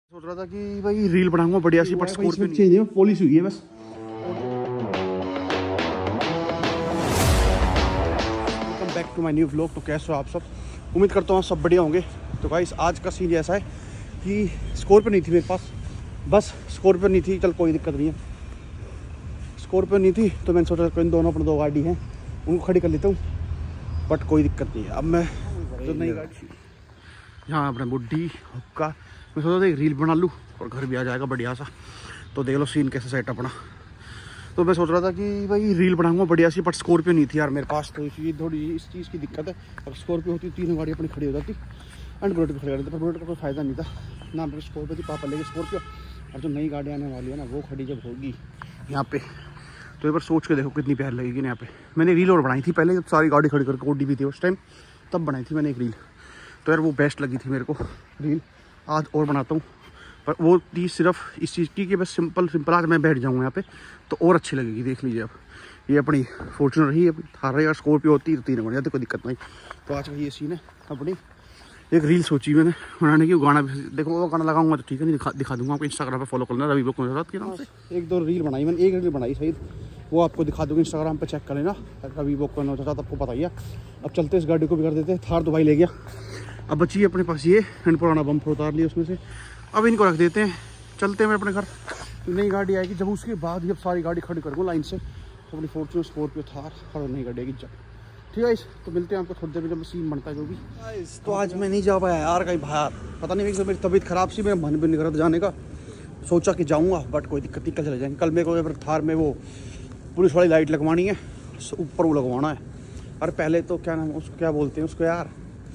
सोच रहा था कि भाई रील बनाऊंगा बढ़िया सी, बट स्कॉर्पियो चेंज है, पॉलिश हुई है बस। Welcome back to my new vlog. तो कैसे हो आप सब? उम्मीद करता हूँ सब बढ़िया होंगे। तो गाइस आज का सीन ऐसा है कि स्कॉर्पियो नहीं थी मेरे पास, बस स्कॉर्पियो नहीं थी, चल कोई दिक्कत नहीं है। स्कॉर्पियो नहीं थी तो मैंने सोचा इन दोनों अपने दो गाड़ी हैं उनको खड़ी कर लेता हूँ, बट कोई दिक्कत नहीं है। अब मैं जो नई गाड़ी यहाँ अपने बुड्ढी हुक्का, मैं सोचा था एक रील बना लूँ और घर भी आ जाएगा बढ़िया सा। तो देख लो सीन कैसा सेट अपना। तो मैं सोच रहा था कि भाई रील बनाऊंगा बढ़िया सी, बट स्कॉर्पियो नहीं थी यार मेरे पास। तो ये थोड़ी इस चीज़ की दिक्कत है। अगर स्कॉर्पियो होती तीनों गाड़ी अपनी खड़ी हो जाती एंड बुलेट भी खड़ी कर देते, पर बुलेट का कोई फायदा नहीं था ना। मेरे स्कॉर्पियो थी, पापा लेके स्कॉर्पियो, और जो नई गाड़ी आने वाली है ना वो खड़ी जब होगी यहाँ पे, तो एक बार सोच के देखो कितनी प्यार लगेगी ना यहाँ पे। मैंने रील और बनाई थी पहले, जब सारी गाड़ी खड़ी करके ओडी भी थी उस टाइम, तब बनाई थी मैंने एक रील। तो यार वो बेस्ट लगी थी मेरे को रील। आज और बनाता हूँ, पर वो चीज़ सिर्फ इस चीज़ की कि बस सिंपल आज मैं बैठ जाऊँगा यहाँ पे तो और अच्छी लगेगी। देख लीजिए अब ये अपनी फॉर्च्यूनर ही थार रही, और स्कॉर्पियो होती तो तीन बन जाती, कोई दिक्कत नहीं। तो आज का ये सीन है अपनी। एक रील सोची मैंने बनाने की, गाना भी देखो, वो गाना लगाऊंगा तो ठीक है, नहीं दिखा दूंगा आपको। इंस्टाग्राम पे फॉलो करना रवि ब्लॉग मेरे साथ के नाम से। एक दो रील बनाई मैंने, एक रील बनाई सही, वो आपको दिखा दूंगा। इंस्टाग्राम पे चेक कर लेना, रवि ब्लॉग का नाम साथ आपको पता ही है। अब चलते इस गाड़ी को भी कर देते, थार तो भाई ले गया। अब बची अपने पास ये एंड पुराना बम्पर उतार लिया उसमें से, अब इनको रख देते हैं, चलते हैं अपने घर। नई गाड़ी आएगी जब, उसके बाद जब सारी गाड़ी खड़ी करूँगा लाइन से, तो अपनी फॉर्च्यूनर स्कॉर्पियो थार और नई गाड़ी आएगी जब। ठीक है, तो मिलते हैं आपको थोड़ी देर में जब सीन बनता है जो भी। तो आज मैं नहीं जा पाया यार कहीं बाहर, पता नहीं मेरी तबीयत खराब सी, मेरा मन भी नहीं कर रहा जाने का। सोचा कि जाऊँगा बट कोई दिक्कत नहीं, कल चले जाएंगे। कल मेरे को थार में वो पुलिस वाली लाइट लगवानी है, ऊपर वो लगवाना है। और पहले तो क्या नाम उसको, क्या बोलते हैं उसको यार,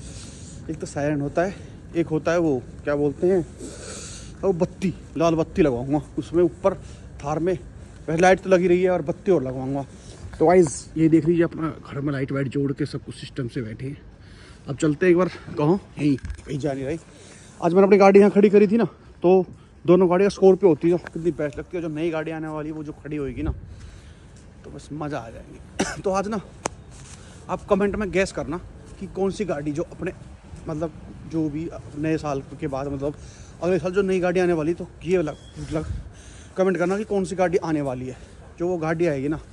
एक तो सायरन होता है, एक होता है वो क्या बोलते हैं, वो बत्ती, लाल बत्ती लगवाऊंगा उसमें ऊपर थार में। पहले लाइट तो लगी रही है और बत्ती और लगवाऊंगा। तो वाइज ये देख लीजिए अपना घर में लाइट वाइट जोड़ के सब कुछ सिस्टम से बैठे हैं। अब चलते एक बार, कहो यहीं कहीं जा नहीं रही। आज मैंने अपनी गाड़ी यहाँ खड़ी करी थी ना, तो दोनों गाड़ियाँ स्कॉर्पियो होती है कितनी बेस्ट लगती है। जो नई गाड़ी आने वाली है वो जो खड़ी होगी ना, तो बस मज़ा आ जाएगी। तो आज ना आप कमेंट में गैस करना कि कौन सी गाड़ी जो अपने मतलब जो भी नए साल के बाद, मतलब अगले साल जो नई गाड़ी आने वाली, तो ये मतलब कमेंट करना कि कौन सी गाड़ी आने वाली है। जो वो गाड़ी आएगी ना,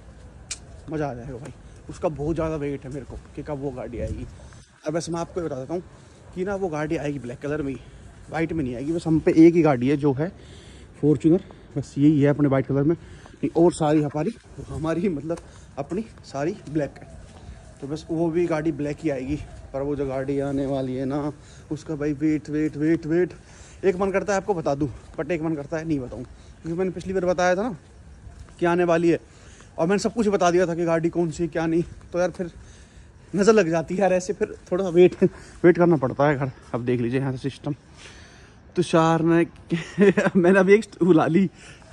मज़ा आ जाएगा भाई। उसका बहुत ज़्यादा वेट है मेरे को कि कब वो गाड़ी आएगी। अब वैसे मैं आपको बता देता हूँ कि ना वो गाड़ी आएगी ब्लैक कलर में ही, वाइट में नहीं आएगी। बस हम पे एक ही गाड़ी है जो है फॉर्च्यूनर, बस यही है अपने वाइट कलर में, और सारी हमारी मतलब अपनी सारी ब्लैक है। तो बस वो भी गाड़ी ब्लैक ही आएगी। पर वो जो गाड़ी आने वाली है ना, उसका भाई वेट एक मन करता है आपको बता दूं, बट एक मन करता है नहीं बताऊं, क्योंकि मैंने पिछली बार बताया था ना कि आने वाली है, और मैंने सब कुछ बता दिया था कि गाड़ी कौन सी क्या नहीं। तो यार फिर नज़र लग जाती है यार ऐसे, फिर थोड़ा वेट करना पड़ता है घर। अब देख लीजिए यहाँ से सिस्टम तुषार ने मैंने अभी एक बुला ली,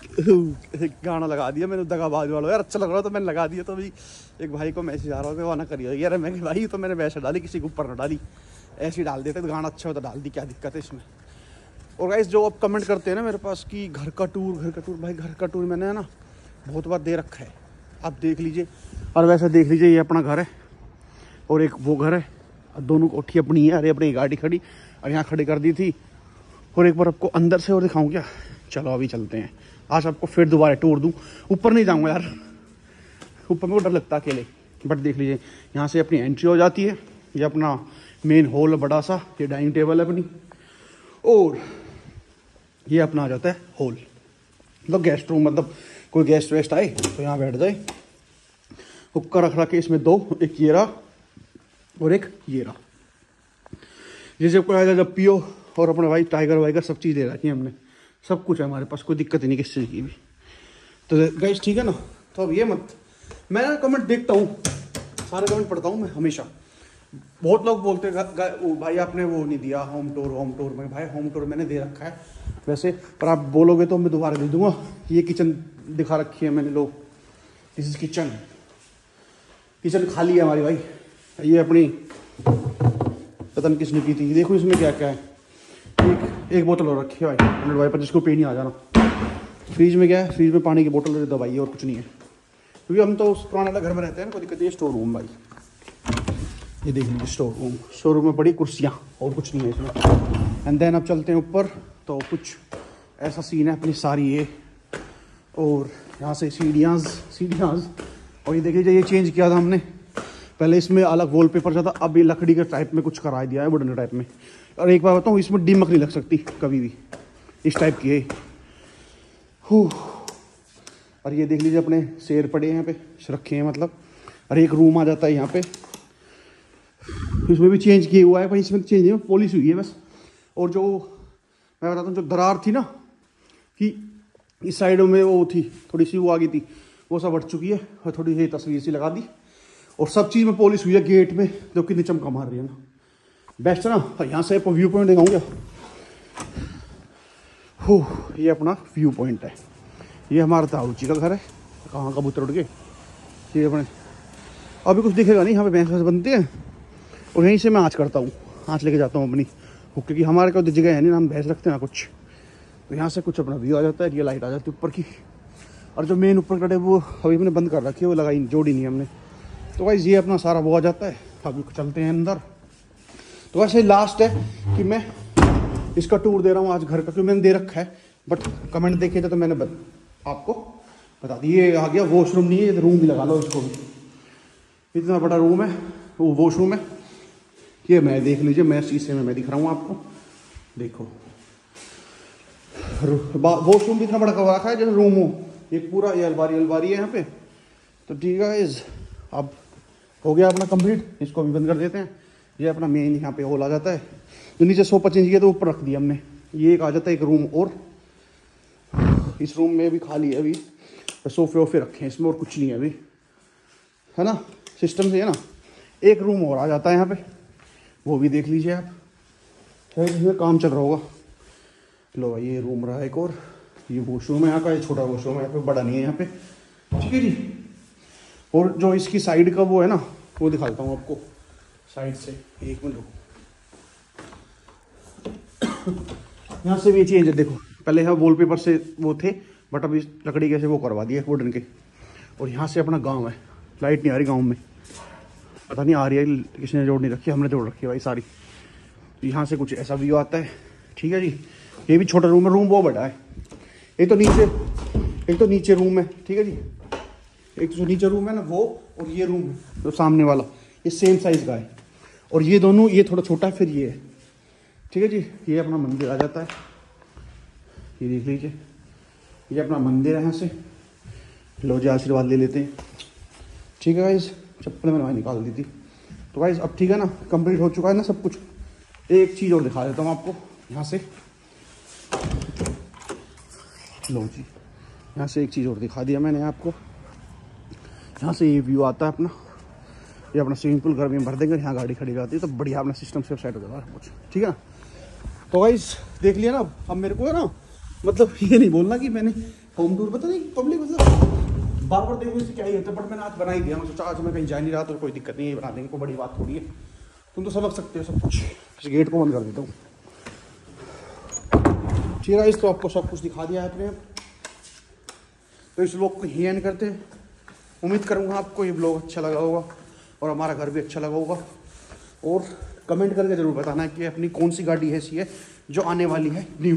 गाना लगा दिया मैंने, दगाबाज वाला यार अच्छा लग रहा तो मैंने लगा दिया। तो अभी एक भाई को मैसेज आ रहा है, वो ना करिए यार। मैं भाई तो मैंने वैसे डाली, किसी के ऊपर ना डाली, ऐसे ही डाल देते तो गाना अच्छा होता, डाल दी, क्या दिक्कत है इसमें। और गाइस जो अब कमेंट करते हैं ना मेरे पास कि घर का टूर, भाई घर का टूर मैंने ना बहुत बार दे रखा है, आप देख लीजिए। और वैसे देख लीजिए, ये अपना घर है और एक वो घर है, दोनों कोठी अपनी है। अरे अपनी गाड़ी खड़ी और यहाँ खड़ी कर दी थी। और एक बार आपको अंदर से और दिखाऊं क्या? चलो अभी चलते हैं। आज आपको फिर दोबारा टूर दूं। ऊपर नहीं जाऊंगा यार, ऊपर मेरे को डर लगता है अकेले। बट देख लीजिए यहाँ से अपनी एंट्री हो जाती है। ये अपना मेन हॉल है बड़ा सा, ये डाइनिंग टेबल है अपनी, और ये अपना आ जाता है हॉल, मतलब गेस्ट रूम। मतलब कोई गेस्ट वेस्ट आए तो यहाँ बैठ जाए। हुक्का रख के इसमें दो, एक ये रहा और एक ये रहा। जैसे कोई आएगा जब पियो, और अपने भाई टाइगर वाइगर सब चीज़ ले रखी है हमने, सब कुछ है हमारे पास, कोई दिक्कत ही नहीं किसी चीज़ की भी। तो गाइस ठीक है ना। तो अब ये मत, मैं ना कमेंट देखता हूँ, सारे कमेंट पढ़ता हूँ मैं हमेशा। बहुत लोग बोलते हैं भाई आपने वो नहीं दिया होम टूर में। भाई होम टूर मैंने दे रखा है वैसे, पर आप बोलोगे तो मैं दोबारा दे दूँगा। ये किचन दिखा रखी है मैंने, लोग दिस इज किचन खाली है हमारी भाई। ये अपनी पता नहीं किसने की थी, देखो इसमें क्या क्या है। एक बोतल और रखी है भाई 100 भाई, पर जिसको पी नहीं आ जाना। फ्रिज में क्या है, फ्रिज में पानी की बोतल दवाई है और कुछ नहीं है, क्योंकि हम तो उस पुराने वाले घर में रहते हैं, कोई दिक्कत नहीं। स्टोर रूम भाई, ये देख लीजिए स्टोर रूम में बड़ी कुर्सियाँ और कुछ नहीं है इसमें। एंड देन अब चलते हैं ऊपर। तो कुछ ऐसा सीन है अपनी सारी ये। और यहाँ से सीढ़ियाँ और ये देख लीजिए, ये चेंज किया था हमने। पहले इसमें अलग वॉलपेपर था, अब ये लकड़ी के टाइप में कुछ करा दिया है, वुडन टाइप में। और एक बार बताऊँ, इसमें दीमक नहीं लग सकती कभी भी, इस टाइप की है। और ये देख लीजिए अपने शेर पड़े हैं यहाँ पे रखे हैं मतलब। और एक रूम आ जाता है यहाँ पे, इसमें भी चेंज किया हुआ है भाई, इसमें चेंज है, पॉलिश हुई है बस। और जो मैं बताता हूँ, जो दरार थी ना कि इस साइडों में वो थी थोड़ी सी, वो आ गई थी, वो सब हट चुकी है। और थोड़ी सी तस्वीर सी लगा दी और सब चीज़ में पॉलिश हुई है। गेट में जो कितनी चमका मार रही है ना, बेस्ट है ना। यहाँ से आपको व्यू पॉइंट दिखाऊंगा। ये अपना व्यू पॉइंट है। ये हमारा ताऊजी का घर है। कहाँ कबूतर उड़ के, ये अपने अभी कुछ दिखेगा नहीं, यहाँ पे भैंस बनती है। और यहीं से मैं आँच करता हूँ, आँच लेके जाता हूँ अपनी, क्योंकि हमारे को तो जगह है नहीं ना, हम भैंस रखते हैं ना कुछ। तो यहाँ से कुछ अपना व्यू आ जाता है, ये लाइट आ जाती है ऊपर की। और जो मेन ऊपर कटे वो अभी हमने बंद कर रखी है, वो लगाई जोड़ी नहीं हमने। तो भाई ये अपना सारा वो आ जाता है। अभी चलते हैं अंदर। तो वैसे लास्ट है कि मैं इसका टूर दे रहा हूँ आज घर का, क्योंकि मैंने दे रखा है, बट कमेंट देखे थे तो मैंने आपको बता दिए। ये आ गया वॉशरूम, नहीं है रूम भी लगा लो इसको भी। इतना बड़ा रूम है, वो वॉशरूम है। ये मैं देख लीजिए, मैं शीशे में मैं दिख रहा हूँ आपको, देखो। वॉशरूम भी इतना बड़ा कवर रखा है जैसे रूम हो। ये पूरा ये अलमारी है यहाँ पे। तो ठीक है, अब हो गया अपना कंप्लीट। इसको भी बंद कर देते हैं। ये अपना मेन यहाँ पे हॉल आ जाता है। जो नीचे सोफा चेंज किया तो ऊपर रख दिया हमने। ये एक आ जाता है एक रूम और। इस रूम में भी खाली है अभी, सोफे वोफे रखे हैं इसमें, और कुछ नहीं है अभी, है ना। सिस्टम से है ना। एक रूम और आ जाता है यहाँ पे, वो भी देख लीजिए आप, शायद इसमें काम चल रहा होगा। लो भाई, ये रूम रहा एक और। ये वॉशरूम है यहाँ का, ये छोटा वॉशरूम है यहाँ पे, बड़ा नहीं है यहाँ पे, ठीक है जी। और जो इसकी साइड का वो है ना, वो दिखाता हूँ आपको साइड से। एक मिनट रुको। यहाँ से भी चेंज है, देखो। पहले यहाँ वॉलपेपर से वो थे, बट अभी लकड़ी के से वो करवा दिए वुडन के। और यहाँ से अपना गांव है। लाइट नहीं आ रही गांव में, पता नहीं आ रही है, किसी ने जोड़ नहीं रखी, हमने जोड़ रखी है भाई सारी। यहाँ से कुछ ऐसा व्यू आता है, ठीक है जी। ये भी छोटा रूम है, रूम बहुत बड़ा है। एक तो नीचे रूम है, ठीक है जी। एक जो नीचे रूम है ना वो, और ये रूम है जो सामने वाला, ये सेम साइज का है। और ये दोनों, ये थोड़ा छोटा है, फिर ये है, ठीक है जी। ये अपना मंदिर आ जाता है, ये देख लीजिए। ये अपना मंदिर है। यहाँ से लो जी, आशीर्वाद ले लेते हैं, ठीक है गाइस। चप्पल मैंने वहाँ निकाल दी थी। तो गाइस अब ठीक है ना, कंप्लीट हो चुका है ना सब कुछ। एक चीज़ और दिखा देता हूँ आपको यहाँ से। लो जी, यहाँ से एक चीज़ और दिखा दिया मैंने आपको। यहाँ से ये व्यू आता है अपना। ये अपना स्विमिंग पूल घर में भर देंगे, यहाँ गाड़ी खड़ी रहती है, तो बढ़िया अपना सिस्टम से सेट हो जाएगा कुछ, ठीक है ना। तो गाइस देख लिया ना। अब मेरे को है ना, मतलब ये नहीं बोलना कि मैंने होम टूर, पता नहीं पब्लिक मतलब बार बार देखो इससे क्या ही होता है, बट मैंने आज बना ही दिया। मैं सोचा आज मैं कहीं जा नहीं रहा तो कोई दिक्कत नहीं है, बना देंगे, कोई बड़ी बात थोड़ी है। तुम तो समझ सकते हो सब कुछ। इस गेट को बंद कर देता हूँ, ठीक है। इस तो आपको सब कुछ दिखा दिया है अपने। तो इस ब्लॉग को ही एंड करते हैं। उम्मीद करूँगा आपको ये ब्लॉग अच्छा लगा होगा और हमारा घर भी अच्छा लगा होगा। और कमेंट करके ज़रूर बताना कि अपनी कौन सी गाड़ी ऐसी है जो आने वाली है न्यू।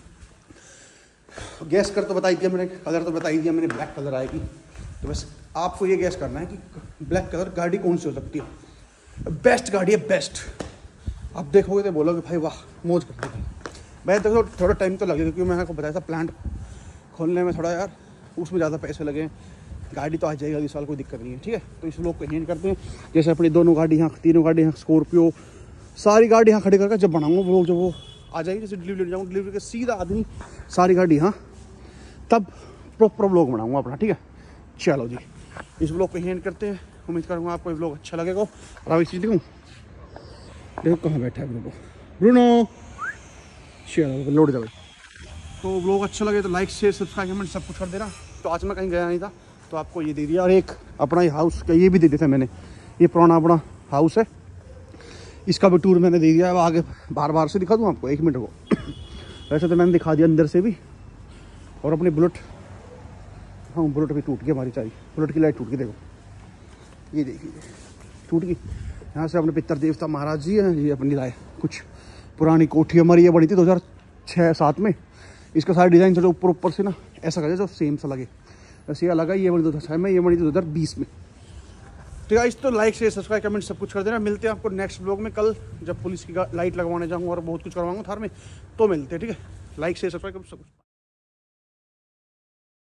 गैस कर तो बताई दिया मैंने, कलर तो बताई दिया मैंने, ब्लैक कलर आएगी। तो बस आपको ये गैस करना है कि ब्लैक कलर गाड़ी कौन सी हो सकती है। बेस्ट गाड़ी है, बेस्ट। आप देखोगे तो बोलोगे भाई वाह, मौज कर दी। मैं तो थोड़ा टाइम तो लगेगा, क्योंकि मैंने आपको बताया था प्लांट खोलने में थोड़ा यार उसमें ज़्यादा पैसे लगे। गाड़ी तो आ जाएगा इस साल, कोई दिक्कत नहीं है, ठीक है। तो इस लोग को हेंड करते हैं। जैसे अपनी दोनों गाड़ी यहाँ, तीनों गाड़ी यहाँ, स्कॉर्पियो, सारी गाड़ी यहाँ खड़ी करके जब बनाऊँगा वो, जब वो आ जाएगी, जैसे डिलीवरी जाऊँगा, डिलीवरी के सीधा आदमी सारी गाड़ी यहाँ, तब प्रॉपर ब्लॉग बनाऊँगा अपना, ठीक है। चलो जी, इस ब्लॉग को हेंड करते हैं। उम्मीद करूँगा आपको ये ब्लॉग अच्छा लगेगा। और अब इस चीज़ देखो कहाँ बैठा है ब्रूनो। चलो लोड जाओ। तो ब्लॉग अच्छा लगे तो लाइक शेयर सब्सक्राइब कमेंट सब कुछ कर देना। तो आज मैं कहीं गया नहीं था तो आपको ये दे दिया। और एक अपना ये हाउस का ये भी दे दिया था मैंने, ये पुराना अपना हाउस है, इसका भी टूर मैंने दे दिया। अब आगे बार से दिखा दूँ आपको, एक मिनट को। वैसे तो मैंने दिखा दिया अंदर से भी। और अपनी बुलेट, हाँ बुलेट भी टूट गई हमारी सारी, बुलेट की लाइट टूट गई, देखो ये देखिए टूट गई। यहाँ से अपने पितर देवता महाराज जी हैं, ये अपनी लाए कुछ पुरानी कोठी हमारी ये बनी थी 6-7 में। इसका सारा डिज़ाइन थोड़ा ऊपर ऊपर से ना ऐसा कर जो सेम सा लगे, वैसे ये लगा। ये बनी 2006 में, ये बनी 2020 में। तो गाइस तो लाइक शेयर सब्सक्राइब कमेंट सब कुछ कर देना। मिलते हैं आपको नेक्स्ट ब्लॉग में कल, जब पुलिस की लाइट लगवाने जाऊँगा और बहुत कुछ करवाऊँगा थार में, तो मिलते हैं, ठीक है। लाइक शेयर सब्सक्राइब सब कुछ।